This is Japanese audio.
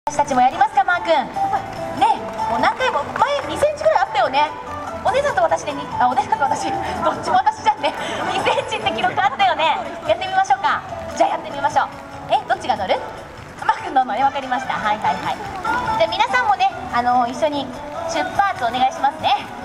私たちもやりますか、マー君。ね、もう何回も前2センチぐらいあったよね。お姉さんと私でお姉さんと私どっちも私じゃんね。2センチって記録あったよね。やってみましょうか。じゃあやってみましょう。どっちが乗る？マー君乗るのね。分かりました。はいはいはい。じゃあ皆さんもね、一緒に出発お願いしますね。